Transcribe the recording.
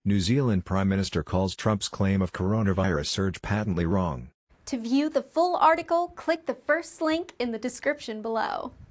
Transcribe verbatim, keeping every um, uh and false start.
New Zealand Prime Minister calls Trump's claim of coronavirus surge patently wrong. To view the full article, click the first link in the description below.